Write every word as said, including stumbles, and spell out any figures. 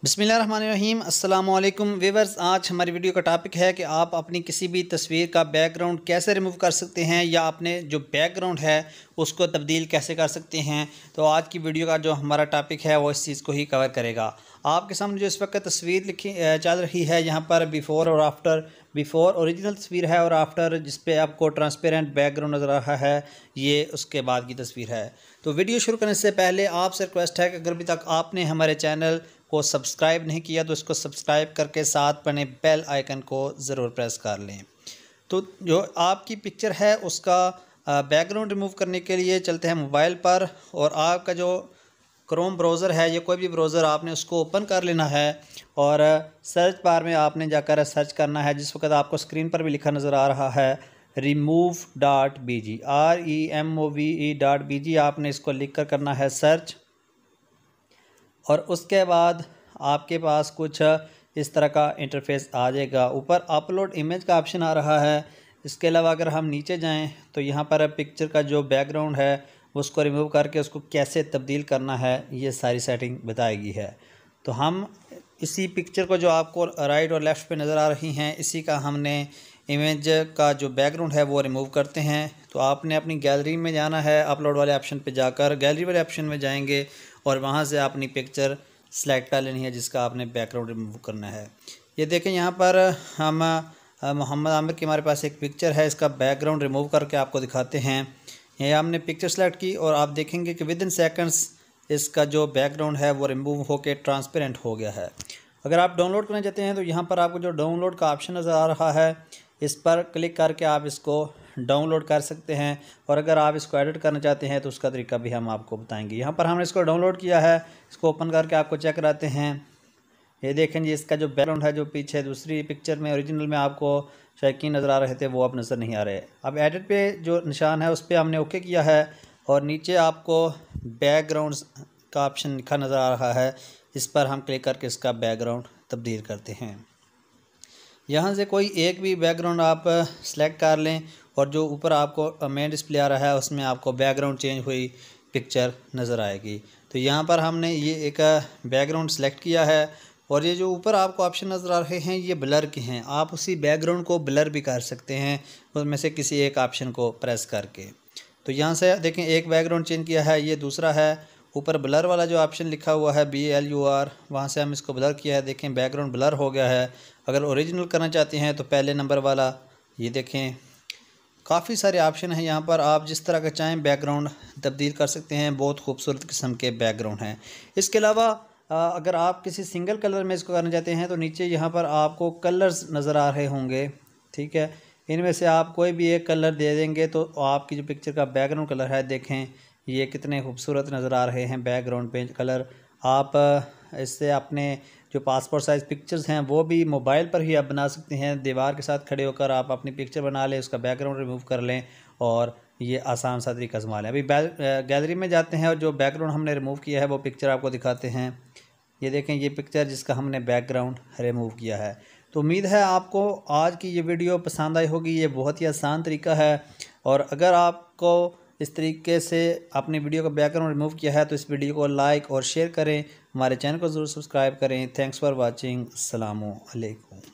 बिस्मिल्लाहिर्रहमानिर्रहीम अस्सलामुअलैकुम व्यूअर्स। आज हमारी वीडियो का टॉपिक है कि आप अपनी किसी भी तस्वीर का बैकग्राउंड कैसे रिमूव कर सकते हैं या अपने जो बैकग्राउंड है उसको तब्दील कैसे कर सकते हैं। तो आज की वीडियो का जो हमारा टॉपिक है वो इस चीज़ को ही कवर करेगा। आपके सामने जो इस वक्त तस्वीर लिखी चल रही है यहाँ पर बिफ़ोर और आफ्टर, बिफ़ोर ओरिजिनल तस्वीर है और आफ्टर जिस पे आपको ट्रांसपेरेंट बैकग्राउंड नज़र आ रहा है ये उसके बाद की तस्वीर है। तो वीडियो शुरू करने से पहले आपसे रिक्वेस्ट है कि अगर अभी तक आपने हमारे चैनल को सब्सक्राइब नहीं किया तो इसको सब्सक्राइब करके साथ बने बेल आइकन को ज़रूर प्रेस कर लें। तो जो आपकी पिक्चर है उसका बैकग्राउंड रिमूव करने के लिए चलते हैं मोबाइल पर, और आपका जो क्रोम ब्राउज़र है या कोई भी ब्राउज़र आपने उसको ओपन कर लेना है और सर्च बार में आपने जाकर सर्च करना है। जिस वक्त आपको स्क्रीन पर भी लिखा नज़र आ रहा है remove dot B G, R E M O V E dot B G, आपने इसको लिख कर करना है सर्च। और उसके बाद आपके पास कुछ इस तरह का इंटरफेस आ जाएगा। ऊपर अपलोड इमेज का ऑप्शन आ रहा है। इसके अलावा अगर हम नीचे जाएं तो यहाँ पर पिक्चर का जो बैकग्राउंड है उसको रिमूव करके उसको कैसे तब्दील करना है ये सारी सेटिंग बताई गई है। तो हम इसी पिक्चर को जो आपको राइट और लेफ़्ट पे नज़र आ रही हैं इसी का हमने इमेज का जो बैकग्राउंड है वो रिमूव करते हैं। तो आपने अपनी गैलरी में जाना है, अपलोड वाले ऑप्शन पे जाकर गैलरी वाले ऑप्शन में जाएंगे और वहाँ से अपनी पिक्चर सेलेक्ट कर लेनी है जिसका आपने बैकग्राउंड रिमूव करना है। ये देखें यहाँ पर हम मोहम्मद आमिर की हमारे पास एक पिक्चर है, इसका बैकग्राउंड रिमूव करके आपको दिखाते हैं। ये हमने पिक्चर सेलेक्ट की और आप देखेंगे कि विद इन सेकेंड्स इसका जो बैकग्राउंड है वो रिमूव होकर ट्रांसपेरेंट हो गया है। अगर आप डाउनलोड करना चाहते हैं तो यहाँ पर आपको जो डाउनलोड का ऑप्शन नज़र आ रहा है इस पर क्लिक करके आप इसको डाउनलोड कर सकते हैं। और अगर आप इसको एडिट करना चाहते हैं तो उसका तरीका भी हम आपको बताएंगे। यहाँ पर हमने इसको डाउनलोड किया है, इसको ओपन करके आपको चेक कराते हैं। ये देखें जी, इसका जो बैकग्राउंड है जो पीछे दूसरी पिक्चर में ओरिजिनल में आपको शायकीन नज़र आ रहे थे वो अब नज़र नहीं आ रहे। अब एडिट पे जो निशान है उस पर हमने ओके किया है और नीचे आपको बैकग्राउंड का ऑप्शन लिखा नज़र आ रहा है, इस पर हम क्लिक करके इसका बैकग्राउंड तब्दील करते हैं। यहाँ से कोई एक भी बैकग्राउंड आप सेलेक्ट कर लें और जो ऊपर आपको मेन डिस्प्ले आ रहा है उसमें आपको बैकग्राउंड चेंज हुई पिक्चर नज़र आएगी। तो यहाँ पर हमने ये एक बैकग्राउंड सेलेक्ट किया है और ये जो ऊपर आपको ऑप्शन नज़र आ रहे हैं ये ब्लर के हैं। आप उसी बैकग्राउंड को ब्लर भी कर सकते हैं उसमें से किसी एक ऑप्शन को प्रेस करके। तो यहाँ से देखें एक बैकग्राउंड चेंज किया है, ये दूसरा है। ऊपर ब्लर वाला जो ऑप्शन लिखा हुआ है बी एल यू आर, वहाँ से हम इसको ब्लर किया है। देखें बैकग्राउंड ब्लर हो गया है। अगर ओरिजिनल करना चाहते हैं तो पहले नंबर वाला, ये देखें काफ़ी सारे ऑप्शन हैं यहाँ पर, आप जिस तरह का चाहें बैकग्राउंड तब्दील कर सकते हैं। बहुत खूबसूरत किस्म के बैकग्राउंड हैं। इसके अलावा अगर आप किसी सिंगल कलर में इसको करना चाहते हैं तो नीचे यहाँ पर आपको कलर्स नज़र आ रहे होंगे, ठीक है। इनमें से आप कोई भी एक कलर दे देंगे तो आपकी जो पिक्चर का बैकग्राउंड कलर है देखें ये कितने खूबसूरत नज़र आ रहे हैं बैकग्राउंड पे कलर। आप इससे अपने जो पासपोर्ट साइज़ पिक्चर्स हैं वो भी मोबाइल पर ही आप बना सकते हैं। दीवार के साथ खड़े होकर आप अपनी पिक्चर बना लें, उसका बैकग्राउंड रिमूव कर लें और ये आसान सा तरीका आजमा लें। अभी गैलरी में जाते हैं और जो बैकग्राउंड हमने रिमूव किया है वो पिक्चर आपको दिखाते हैं। ये देखें ये पिक्चर जिसका हमने बैकग्राउंड रिमूव किया है। तो उम्मीद है आपको आज की ये वीडियो पसंद आई होगी। ये बहुत ही आसान तरीका है और अगर आपको इस तरीके से अपनी वीडियो का बैकग्राउंड रिमूव किया है तो इस वीडियो को लाइक और शेयर करें, हमारे चैनल को ज़रूर सब्सक्राइब करें। Thanks for watching. अस्सलामु अलैकुम।